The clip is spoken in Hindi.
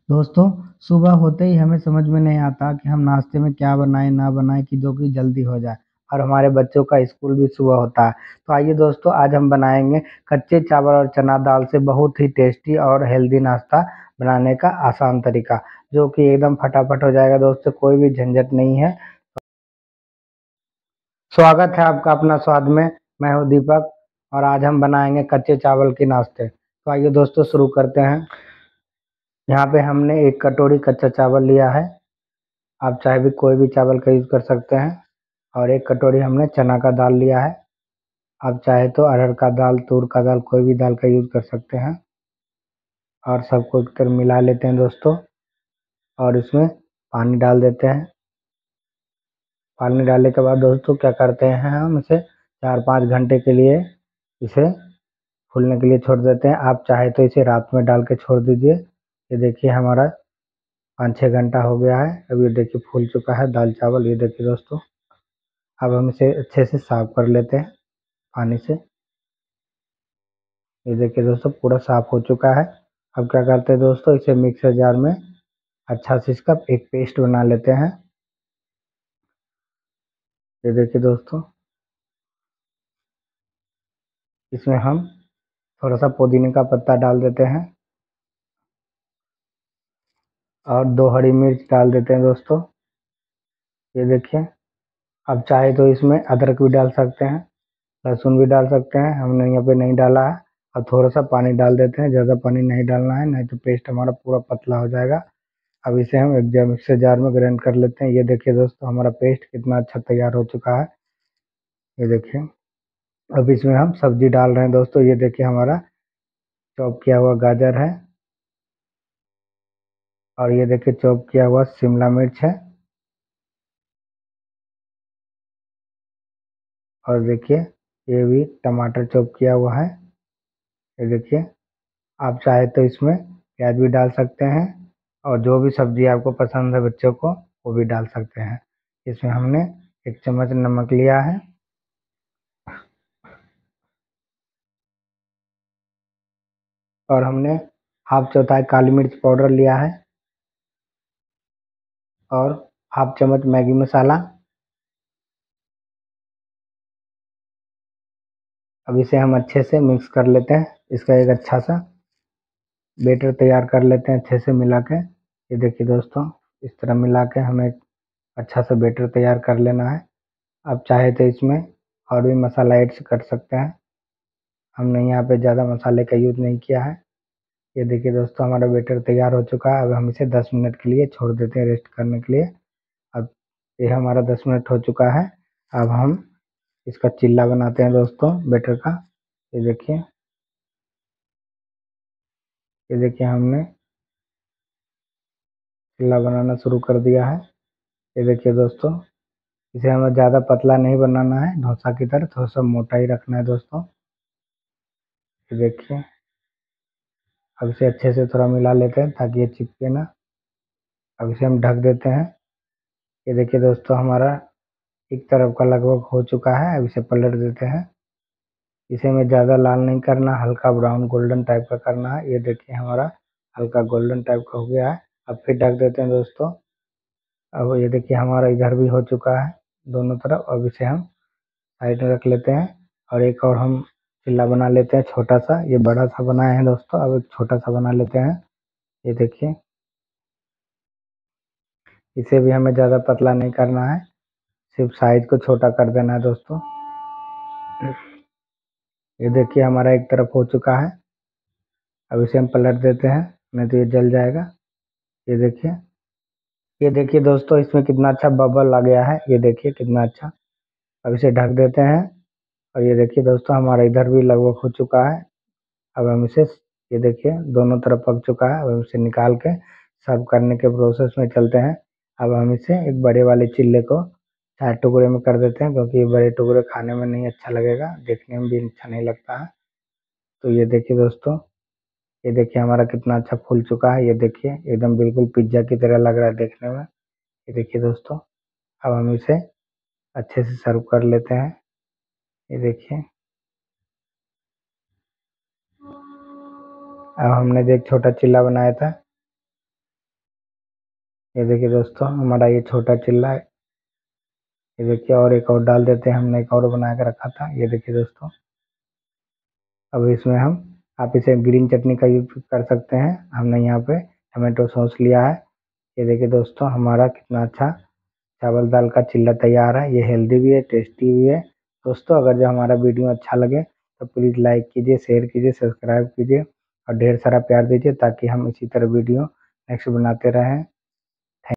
दोस्तों, सुबह होते ही हमें समझ में नहीं आता कि हम नाश्ते में क्या बनाएं ना बनाएं कि जो कि जल्दी हो जाए। और हमारे बच्चों का स्कूल भी सुबह होता है। तो आइए दोस्तों, आज हम बनाएंगे कच्चे चावल और चना दाल से बहुत ही टेस्टी और हेल्दी नाश्ता बनाने का आसान तरीका, जो कि एकदम फटाफट हो जाएगा। दोस्तों, कोई भी झंझट नहीं है। स्वागत है आपका अपना स्वाद में। मैं हूँ दीपक और आज हम बनाएंगे कच्चे चावल के नाश्ते। तो आइए दोस्तों, शुरू करते हैं। यहाँ पे हमने एक कटोरी कच्चा चावल लिया है। आप चाहे भी कोई भी चावल का यूज़ कर सकते हैं। और एक कटोरी हमने चना का दाल लिया है। आप चाहे तो अरहर का दाल, तूर का दाल, कोई भी दाल का यूज़ कर सकते हैं। और सबको एक तरह मिला लेते हैं दोस्तों। और इसमें पानी डाल देते हैं। पानी डालने के बाद दोस्तों क्या करते हैं, हम इसे 4-5 घंटे के लिए इसे फूलने के लिए छोड़ देते हैं। आप चाहे तो इसे रात में डाल के छोड़ दीजिए। ये देखिए हमारा 5-6 घंटा हो गया है। अब ये देखिए फूल चुका है दाल चावल। ये देखिए दोस्तों, अब हम इसे अच्छे से साफ कर लेते हैं पानी से। ये देखिए दोस्तों, पूरा साफ हो चुका है। अब क्या करते हैं दोस्तों, इसे मिक्सर जार में अच्छा से इसका एक पेस्ट बना लेते हैं। ये देखिए दोस्तों, इसमें हम थोड़ा सा पुदीने का पत्ता डाल देते हैं और 2 हरी मिर्च डाल देते हैं दोस्तों। ये देखिए, अब चाहे तो इसमें अदरक भी डाल सकते हैं, लहसुन भी डाल सकते हैं। हमने यहाँ पे नहीं डाला है। और थोड़ा सा पानी डाल देते हैं, ज़्यादा पानी नहीं डालना है, नहीं तो पेस्ट हमारा पूरा पतला हो जाएगा। अब इसे हम एक मिक्सर जार में ग्राइंड कर लेते हैं। ये देखिए दोस्तों, हमारा पेस्ट कितना अच्छा तैयार हो चुका है। ये देखिए, अब इसमें हम सब्जी डाल रहे हैं दोस्तों। ये देखिए, हमारा चॉप किया हुआ गाजर है। और ये देखिए, चॉप किया हुआ शिमला मिर्च है। और देखिए, ये भी टमाटर चॉप किया हुआ है। ये देखिए, आप चाहे तो इसमें प्याज भी डाल सकते हैं। और जो भी सब्जी आपको पसंद है बच्चों को, वो भी डाल सकते हैं। इसमें हमने 1 चम्मच नमक लिया है। और हमने हाफ चौथाई काली मिर्च पाउडर लिया है। और हाफ चम्मच मैगी मसाला। अब इसे हम अच्छे से मिक्स कर लेते हैं। इसका एक अच्छा सा बेटर तैयार कर लेते हैं अच्छे से मिला के। ये देखिए दोस्तों, इस तरह मिला के हमें एक अच्छा सा बेटर तैयार कर लेना है। आप चाहे तो इसमें और भी मसाला ऐड कर सकते हैं। हमने यहाँ पे ज़्यादा मसाले का यूज़ नहीं किया है। ये देखिए दोस्तों, हमारा बेटर तैयार हो चुका है। अब हम इसे 10 मिनट के लिए छोड़ देते हैं रेस्ट करने के लिए। अब ये हमारा 10 मिनट हो चुका है। अब हम इसका चिल्ला बनाते हैं दोस्तों बेटर का। ये देखिए, ये देखिए हमने चिल्ला बनाना शुरू कर दिया है। ये देखिए दोस्तों, इसे हमें ज़्यादा पतला नहीं बनाना है, डोसा की तरह थोड़ा सा मोटा ही रखना है दोस्तों। ये देखिए, अब इसे अच्छे से थोड़ा मिला लेते हैं ताकि ये चिपके ना। अब इसे हम ढक देते हैं। ये देखिए दोस्तों, हमारा एक तरफ का लगभग हो चुका है। अब इसे पलट देते हैं। इसे हमें ज़्यादा लाल नहीं करना, हल्का ब्राउन गोल्डन टाइप का करना है। ये देखिए, हमारा हल्का गोल्डन टाइप का हो गया है। अब फिर ढक देते हैं दोस्तों। अब ये देखिए, हमारा इधर भी हो चुका है दोनों तरफ। अब इसे हम साइड में रख लेते हैं। और एक और हम चिल्ला बना लेते हैं छोटा सा। ये बड़ा सा बनाए हैं दोस्तों, अब एक छोटा सा बना लेते हैं। ये देखिए, इसे भी हमें ज़्यादा पतला नहीं करना है, सिर्फ साइज को छोटा कर देना है दोस्तों। ये देखिए, हमारा एक तरफ हो चुका है। अब इसे हम पलट देते हैं, नहीं तो ये जल जाएगा। ये देखिए, ये देखिए दोस्तों, इसमें कितना अच्छा बबल आ गया है। ये देखिए कितना अच्छा। अब इसे ढक देते हैं। और ये देखिए दोस्तों, हमारा इधर भी लगभग हो चुका है। अब हम इसे, ये देखिए दोनों तरफ पक चुका है। अब हम इसे निकाल के सर्व करने के प्रोसेस में चलते हैं। अब हम इसे एक बड़े वाले चिल्ले को 4 टुकड़े में कर देते हैं, क्योंकि ये बड़े टुकड़े खाने में नहीं अच्छा लगेगा, देखने में भी अच्छा नहीं लगता है। तो ये देखिए दोस्तों, ये देखिए हमारा कितना अच्छा फूल चुका है। ये देखिए, एकदम बिल्कुल पिज्ज़ा की तरह लग रहा है देखने में। ये देखिए दोस्तों, अब हम इसे अच्छे से सर्व कर लेते हैं। ये देखिए, अब हमने जो एक छोटा चिल्ला बनाया था, ये देखिए दोस्तों, हमारा ये छोटा चिल्ला है। ये देखिए, और एक और डाल देते हैं, हमने एक और बना के रखा था। ये देखिए दोस्तों, अब इसमें हम आप इसे ग्रीन चटनी का यूज कर सकते हैं। हमने यहाँ पे टमाटो सॉस लिया है। ये देखिए दोस्तों, हमारा कितना अच्छा चावल दाल का चिल्ला तैयार है। ये हेल्दी भी है, टेस्टी भी है। दोस्तों, अगर जो हमारा वीडियो अच्छा लगे तो प्लीज़ लाइक कीजिए, शेयर कीजिए, सब्सक्राइब कीजिए और ढेर सारा प्यार दीजिए, ताकि हम इसी तरह वीडियो नेक्स्ट बनाते रहें।